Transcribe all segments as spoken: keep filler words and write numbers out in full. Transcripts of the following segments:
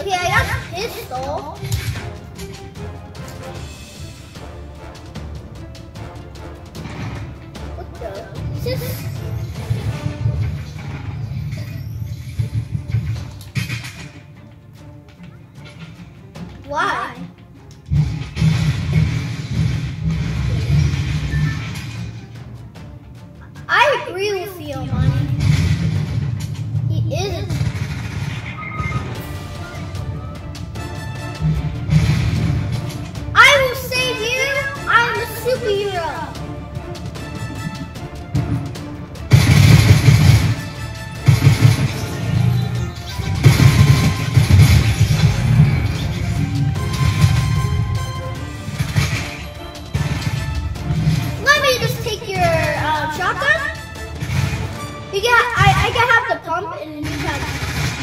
Okay, I got a pistol. What the? Is this? Why? I agree with you, Money. He isn't. I will save you. I am a superhero. Let me just take your uh, shotgun. You get, I, I can have the pump and you have.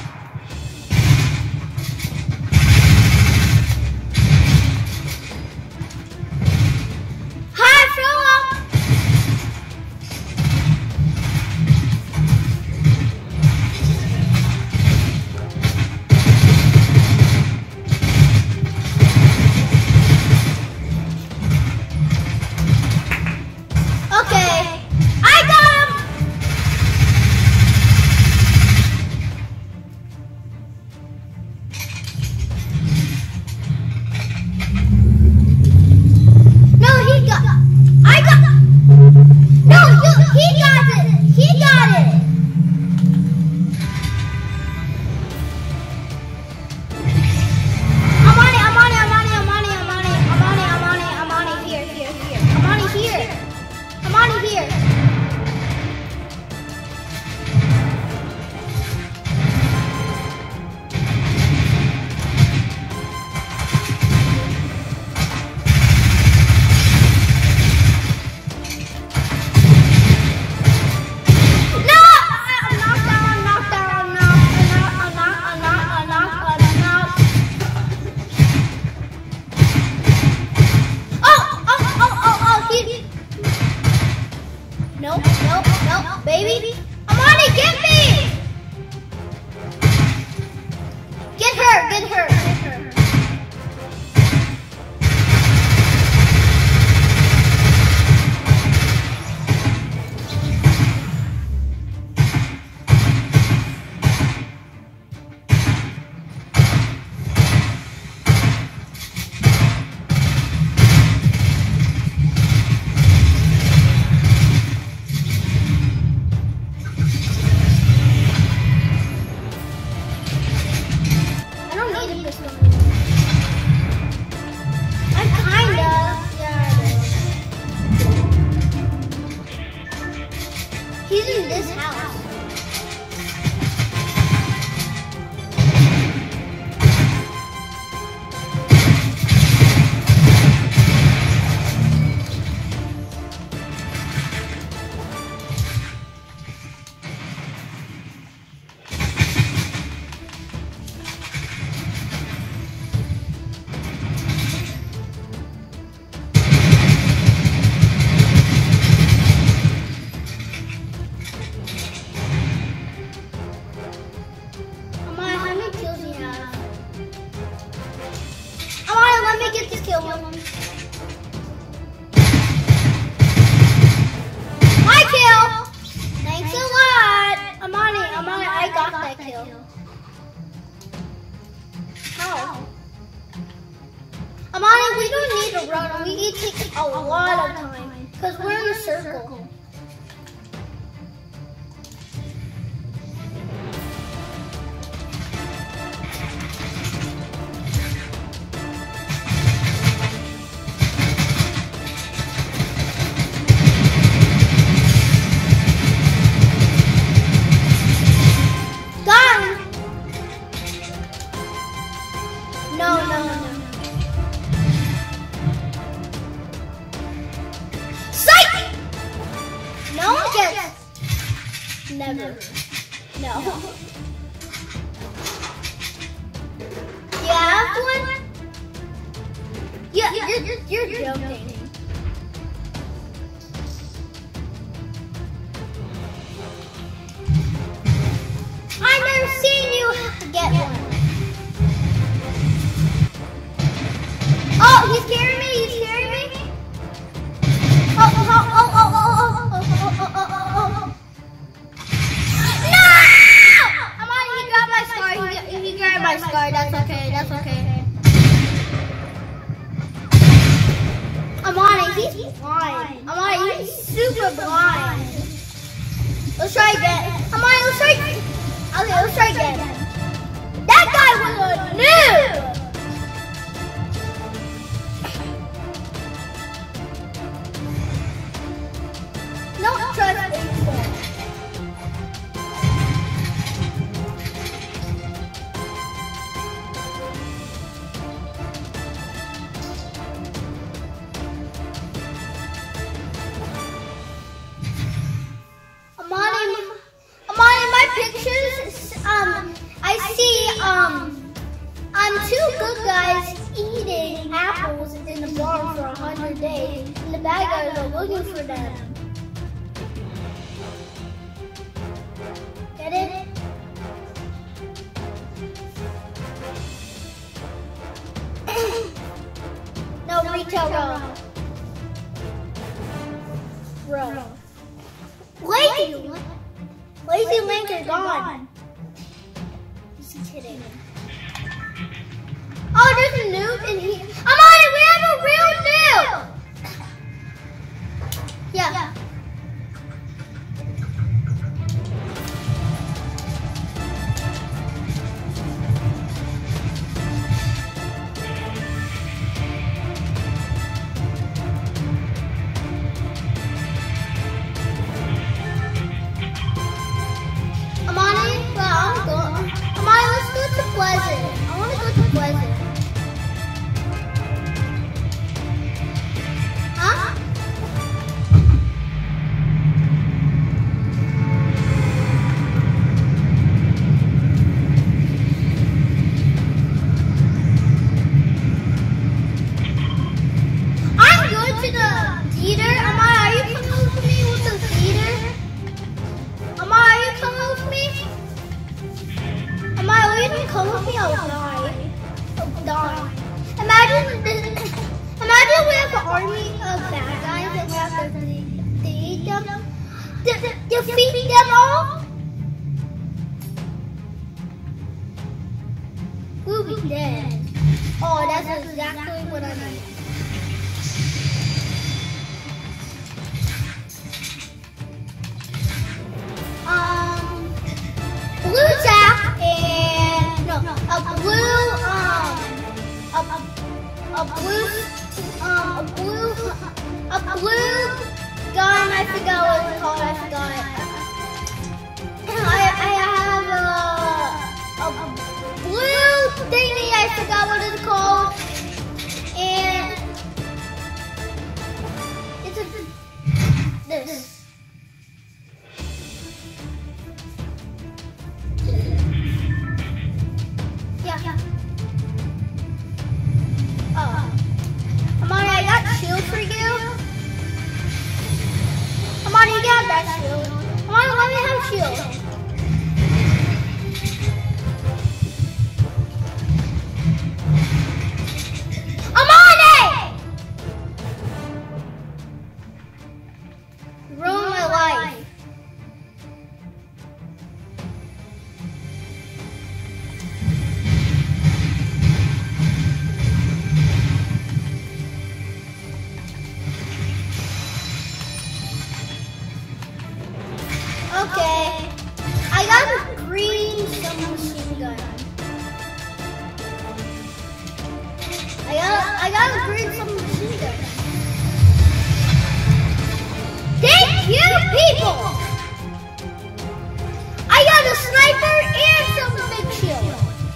Nope, nope, nope, baby. Amani, get me! Get her, get her, get her. He's in this house. Kill one. My kill! Thanks a lot! Amani, Amani, I got that kill. How? Amani, we don't need to run. We need to take a lot of time. Because we're in a circle. No, no, no, no. Psych! No one gets. Never. No. You have one? Yeah, you're, you're, you're joking. I've never seen you get one. okay, that's okay. Amani, he's blind. Amani, he's super blind. Let's try again. Amani, let's try again. Okay, let's try again. That guy was a noob! No trust baseball. Amani, Amani, my pictures, um, I see, um, um, two good guys eating apples in the barn for a hundred days, and the bad guys are looking for them. Get it? No, retail row. Row. Lazy, Lazy Link is gone. He's kidding. Oh, there's a noob in here. Amani, we have a real noob. Yeah. yeah. Defeat them all? We'll be dead. Oh, that's exactly what I need. Um, blue tack and no, a blue um, a, a blue um, a blue a blue gun. I forgot what it's called. I forgot it. I, I have a, a blue thingy, I forgot what it's called, and it's a, this. Yeah. Oh. Amani, I got shield for you. Amani, you got that shield. Amani, let me have shield. Okay, I got a green submachine gun. I got, I got a green submachine gun. Thank you, people. I got a sniper and some big shield.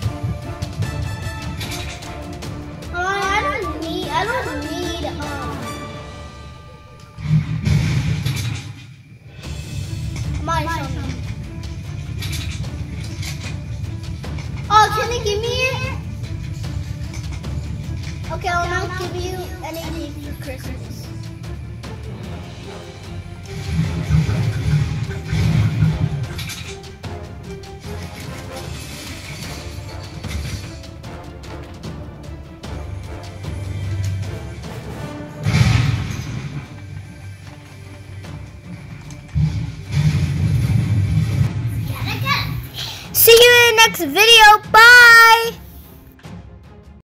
Oh, I don't need, I don't need, um. My oh, can you give me it? Okay, I'll not give you anything for Christmas. See you in the next video.